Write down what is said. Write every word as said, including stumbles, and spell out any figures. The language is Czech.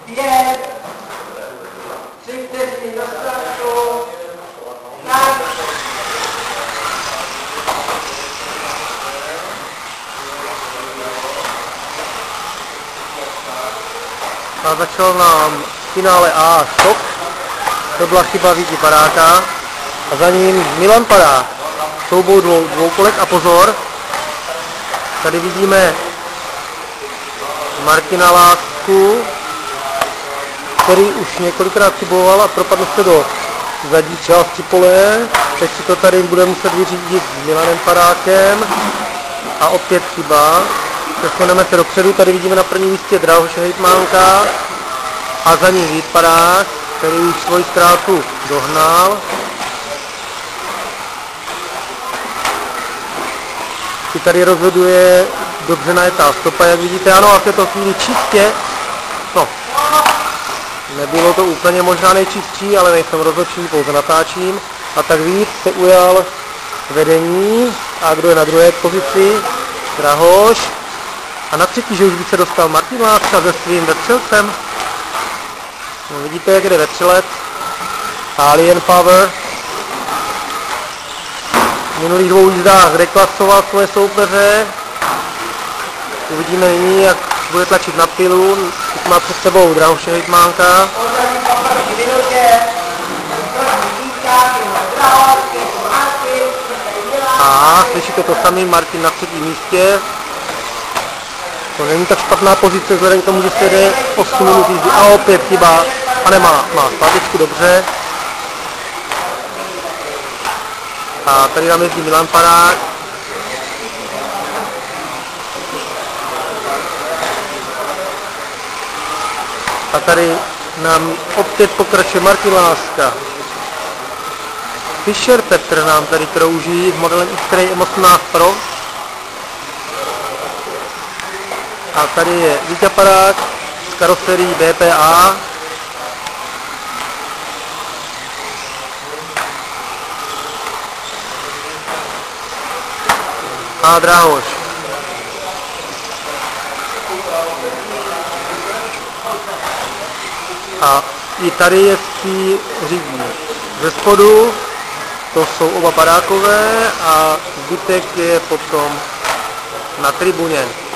pět, tři vteřiny do startu, tak. A začal nám v finále A šok, to byla chyba Víti Padáka a za ním Milan Padák. Souboj dvou, dvou kolek a pozor, tady vidíme Martina Lásku, který už několikrát chyboval a propadl se do zadní části pole. Teď si to tady bude muset vyřídit s Milanem Padákem a opět chyba. Přesuneme se dopředu, tady vidíme na prvním místě Drahoše Hejtmánka a za ním Vít Padák, který už svoji ztrátu dohnal. I tady rozhoduje dobře najetá stopa, jak vidíte, ano, a v této chvíli čistě, no, nebylo to úplně možná nejčistší, ale nejsem rozhodčí, pouze natáčím, a tak Vít se ujal vedení, a kdo je na druhé pozici? Drahoš, a na třetí, že už by se dostal Martin Láska se svým vetřelcem. No, vidíte, jak jde vetřelec, Alien Power. V minulých dvou jízdách deklasoval svoje soupeře. Uvidíme nyní, jak bude tlačit na pilu. Teď má před sebou Drahoše Hejtmánka. A slyšíte to sami, Martin na třetím místě. To není tak špatná pozice, vzhledem k tomu, že se jde osm minut jízdy. A opět chyba, a nemá, má zpátečku, dobře. A tady nám jezdí Milan Padák. A tady nám opět pokračuje Martin Láska. Fischer Petr nám tady krouží s modelem X-Ray M osmnáct Pro. A tady je Víťa Padák s karoserií B P A. A Drahoš. A i tady jezdí řídí ze spodu, to jsou oba Padákové a zbytek je potom na tribuně.